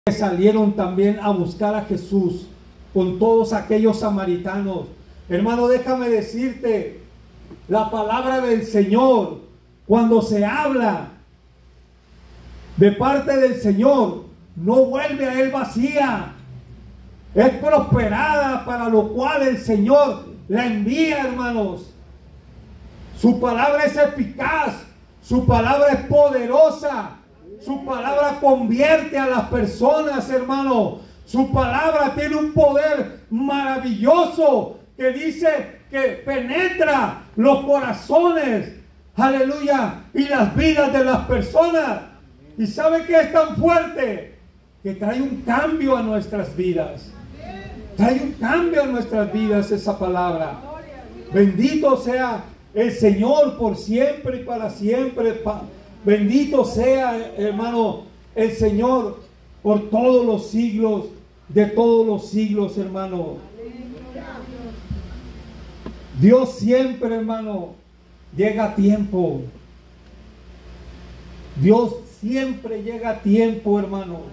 que salieron también a buscar a Jesús con todos aquellos samaritanos. Hermano, déjame decirte, la palabra del Señor, cuando se habla de parte del Señor, no vuelve a él vacía. Es prosperada, para lo cual el Señor la envía, hermanos. Su palabra es eficaz, su palabra es poderosa, su palabra convierte a las personas, hermano. Su palabra tiene un poder maravilloso que dice que penetra los corazones, aleluya, y las vidas de las personas. ¿Y sabe qué es tan fuerte? Que trae un cambio a nuestras vidas. Trae un cambio a nuestras vidas esa palabra. Bendito sea el Señor por siempre y para siempre. Bendito sea, hermano, el Señor por todos los siglos, de todos los siglos, hermano. Dios siempre, hermano, llega a tiempo. Dios siempre llega a tiempo, hermanos.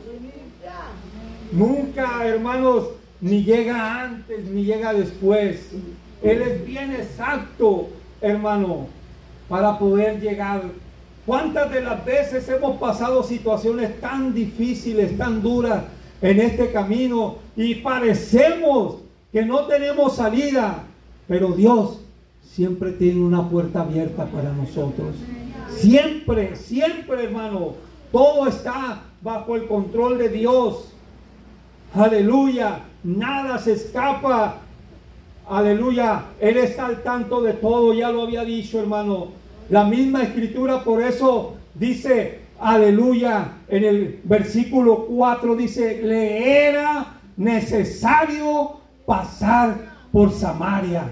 Nunca, hermanos, ni llega antes ni llega después. Él es bien exacto, hermano, para poder llegar. ¿Cuántas de las veces hemos pasado situaciones tan difíciles, tan duras en este camino y parecemos que no tenemos salida? Pero Dios siempre tiene una puerta abierta para nosotros. Siempre, siempre, hermano. Todo está bajo el control de Dios. Aleluya. Nada se escapa. Aleluya. Él está al tanto de todo. Ya lo había dicho, hermano. La misma escritura, por eso dice, aleluya, en el versículo 4 dice, le era necesario pasar por Samaria.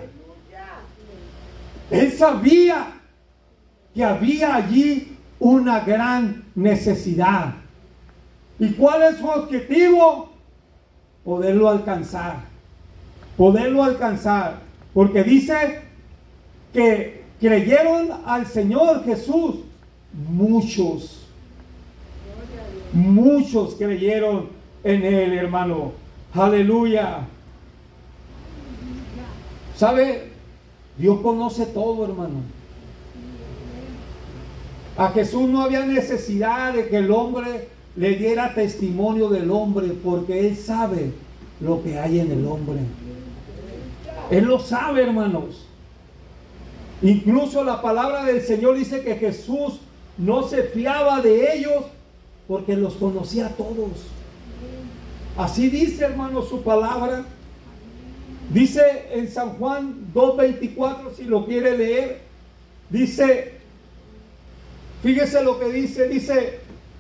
Él sabía que había allí una gran necesidad. ¿Y cuál es su objetivo? Poderlo alcanzar. Poderlo alcanzar. Porque dice que creyeron al Señor Jesús. Muchos creyeron en Él, hermano. Aleluya. ¿Sabe? Dios conoce todo, hermano. A Jesús no había necesidad de que el hombre le diera testimonio del hombre, porque Él sabe lo que hay en el hombre. Él lo sabe, hermanos. Incluso la palabra del Señor dice que Jesús no se fiaba de ellos porque los conocía a todos. Así dice, hermano, su palabra. Dice en San Juan 2:24, si lo quiere leer, dice, fíjese lo que dice,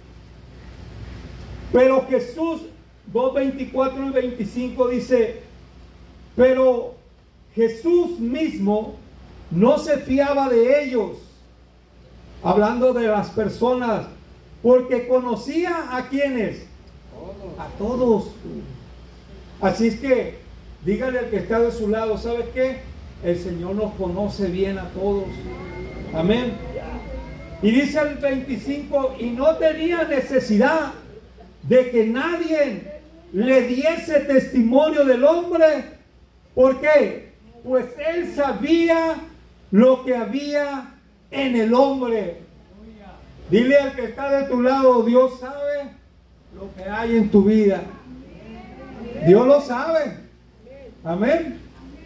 pero Jesús, 2:24 y 25 dice, pero Jesús mismo no se fiaba de ellos, hablando de las personas, porque conocía a quienes, a todos. Así es que dígale al que está de su lado, ¿sabes qué? El Señor nos conoce bien a todos. Amén. Y dice el 25, y no tenía necesidad de que nadie le diese testimonio del hombre. ¿Por qué? Pues Él sabía lo que había en el hombre. Dile al que está de tu lado, Dios sabe lo que hay en tu vida. Dios lo sabe. Amén.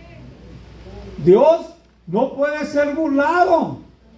Dios no puede ser burlado.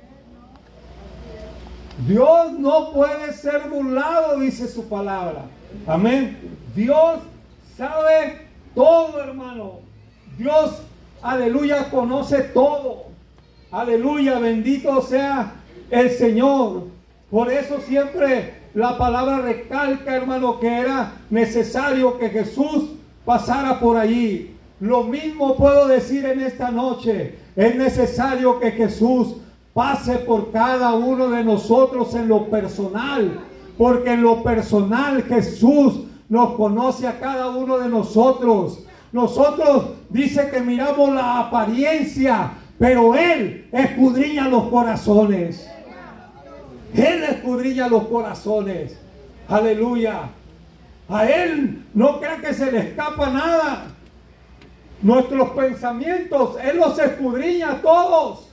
Dios no puede ser burlado, dice su palabra. Amén. Dios sabe todo, hermano. Dios, aleluya, conoce todo. Aleluya, bendito sea el Señor. Por eso siempre la palabra recalca, hermano, que era necesario que Jesús pasara por allí. Lo mismo puedo decir en esta noche. Es necesario que Jesús pase por cada uno de nosotros en lo personal. Porque en lo personal Jesús nos conoce a cada uno de nosotros. Nosotros dice que miramos la apariencia, pero Él escudriña los corazones. Él escudriña los corazones. Aleluya. A Él no crea que se le escapa nada. Nuestros pensamientos, Él los escudriña todos.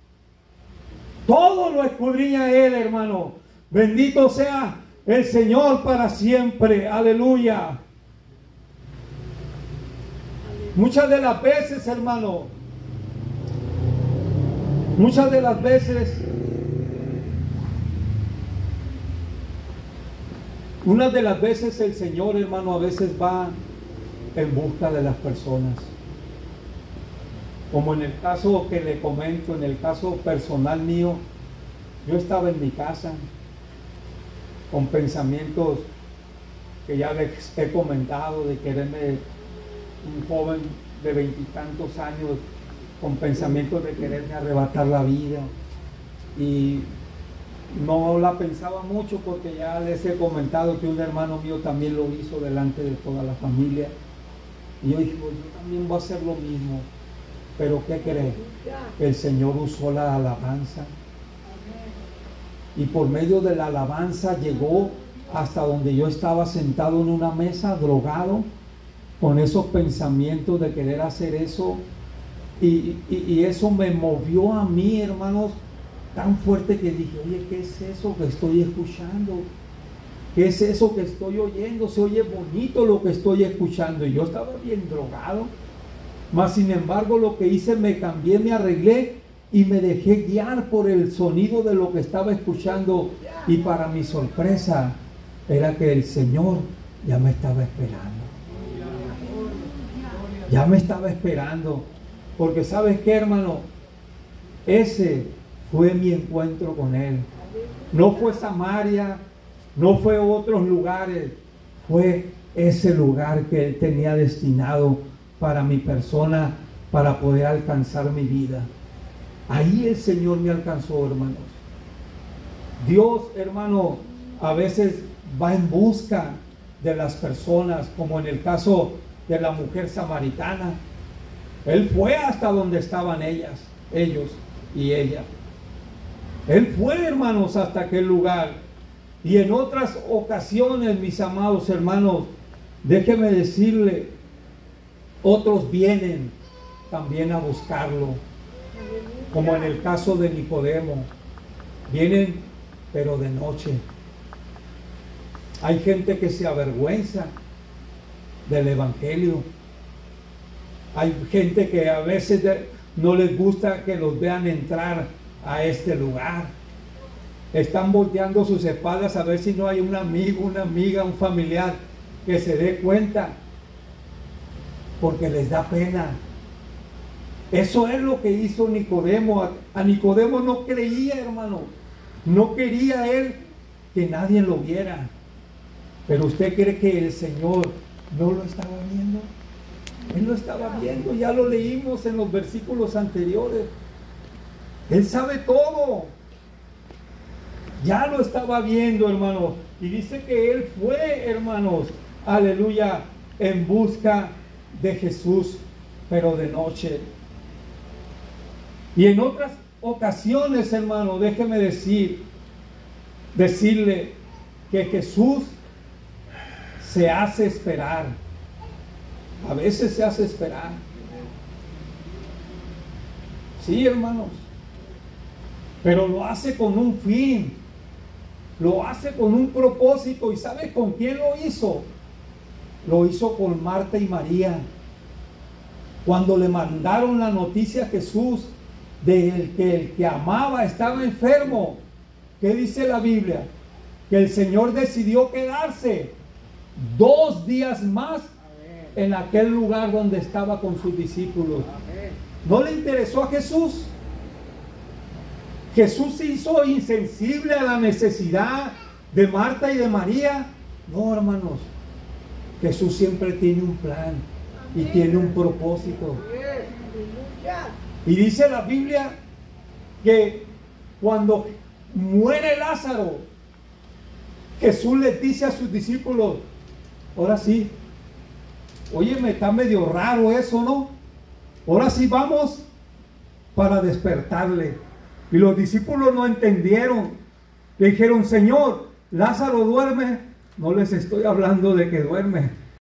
Todo lo escudriña Él, hermano. Bendito sea el Señor para siempre. Aleluya. Muchas de las veces, hermano, muchas de las veces, una de las veces el Señor, hermano, a veces va en busca de las personas. Como en el caso que le comento, en el caso personal mío, yo estaba en mi casa con pensamientos que ya les he comentado, de quererme, un joven de 20 y tantos años, con pensamientos de quererme arrebatar la vida, y no la pensaba mucho porque ya les he comentado que un hermano mío también lo hizo delante de toda la familia, y yo dije, pues yo también voy a hacer lo mismo. Pero ¿qué cree? El Señor usó la alabanza, y por medio de la alabanza llegó hasta donde yo estaba sentado en una mesa, drogado, con esos pensamientos de querer hacer eso, y eso me movió a mí, hermanos, tan fuerte que dije, oye, ¿qué es eso que estoy escuchando? ¿Qué es eso que estoy oyendo? Se oye bonito lo que estoy escuchando. Y yo estaba bien drogado, mas sin embargo lo que hice, me cambié, me arreglé y me dejé guiar por el sonido de lo que estaba escuchando, y para mi sorpresa era que el Señor ya me estaba esperando. Ya me estaba esperando, porque ¿sabes qué, hermano? Ese fue mi encuentro con Él. No fue Samaria, no fue otros lugares, fue ese lugar que Él tenía destinado para mi persona, para poder alcanzar mi vida. Ahí el Señor me alcanzó, hermanos. Dios, hermano, a veces va en busca de las personas, como en el caso de la mujer samaritana. Él fue hasta donde estaban ellos y ella. Él fue, hermanos, hasta aquel lugar. Y en otras ocasiones, mis amados hermanos, déjeme decirle, otros vienen también a buscarlo, como en el caso de Nicodemo. Vienen, pero de noche. Hay gente que se avergüenza del evangelio. Hay gente que a veces no les gusta que los vean entrar a este lugar. Están volteando sus espaldas a ver si no hay un amigo, una amiga, un familiar que se dé cuenta, porque les da pena. Eso es lo que hizo Nicodemo. A Nicodemo no creía, hermano. No quería él que nadie lo viera. Pero usted cree que el Señor no lo estaba viendo. Él lo estaba viendo, ya lo leímos en los versículos anteriores. Él sabe todo. Ya lo estaba viendo, hermanos. Y dice que Él fue, hermanos, aleluya, en busca de Jesús, pero de noche. Y en otras ocasiones, hermano, déjeme decirle que Jesús se hace esperar. A veces se hace esperar. Sí, hermanos. Pero lo hace con un fin. Lo hace con un propósito. ¿Y sabe con quién lo hizo? Lo hizo con Marta y María. Cuando le mandaron la noticia a Jesús de que el que amaba estaba enfermo, ¿qué dice la Biblia? Que el Señor decidió quedarse 2 días más en aquel lugar donde estaba con sus discípulos. ¿No le interesó a Jesús? ¿Jesús se hizo insensible a la necesidad de Marta y de María? No, hermanos. Jesús siempre tiene un plan y tiene un propósito. Y dice la Biblia que cuando muere Lázaro, Jesús les dice a sus discípulos, ahora sí, oye, me está medio raro eso, ¿no? Ahora sí vamos para despertarle. Y los discípulos no entendieron. Le dijeron, Señor, Lázaro duerme, No les estoy hablando de que duerme.